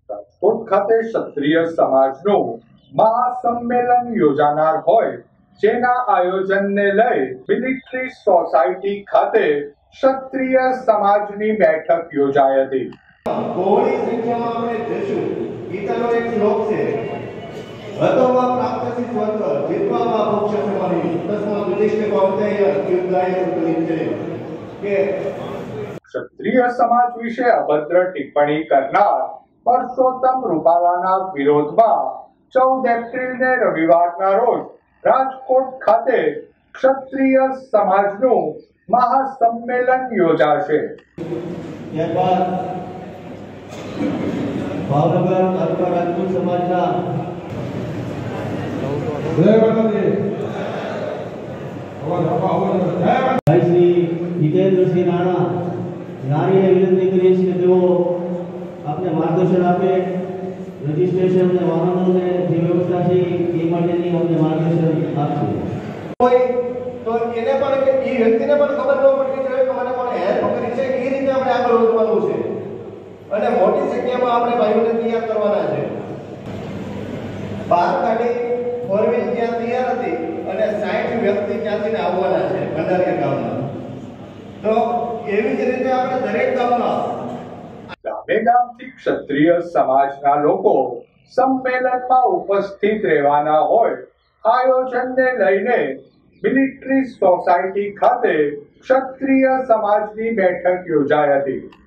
રાજકોટ ખાતે ક્ષત્રિય સમાજનું મહાસંમેલન યોજાનાર હોય જેના આયોજનને લઈ મિલિટરી સોસાયટી ખાતે ક્ષત્રિય સમાજની બેઠક યોજાઈ હતી। બહોળી સંખ્યામાં આપણે જશું। ગીતાનો એક શ્લોક છે, હતોવા પ્રાપ્તસિ સ્વર્ગ જીતવામાં મોક્ષ સમાની તસ્માદ ઉદ્દિષ્ટ કૌંતેય યુદ્ધાય કૃતલિંજે। કે ક્ષત્રિય સમાજ વિશે અભદ્ર ટિપ્પણી કરનાર પરસોત્તમ રૂપાલાના વિરોધમાં 14 એપ્રિલને રવિવારના રોજ રાજકોટ ખાતે ક્ષત્રિય સમાજનું મહાસંમેલન યોજાશે। ત્યારબાદ ભાવનગર તાલુકા રાજપૂત સમાજના શ્રી જીતેન્દ્રસિંહ રાણા નારીને વિનંતી કરીએ છીએ કે તેઓ આપને માર્ગદર્શન આપે, રજીસ્ટ્રેશન અને વાહનોને જે વ્યવસ્થા છે એ માટેની અમને માર્ગદર્શન આપશે। કોઈ તો એને પણ એ વ્યક્તિને પણ ખબર ન પડવી જોઈએ કે મને કોણે હેલ્પ કરી છે, એ રીતે આપણે આગળ વધવાનું છે અને મોટી સંખ્યામાં આપણે ભાઈઓને તૈયાર કરવાના છે। બહાર કાઢી ફોરવ્હીલ ત્યાં તૈયાર હતી અને 60 વ્યક્તિ ત્યાંથી આવવાના છે ભંડારીયા ગામમાં। તો એવી જ રીતે આપણે દરેક ગામમાં ગામે ગામથી ક્ષત્રિય સમાજના લોકો સંમેલનમાં ઉપસ્થિત રહેવાના હોય આયોજનને લઈને મિલિટરી સોસાયટી ખાતે ક્ષત્રિય સમાજની બેઠક યોજાઈ હતી।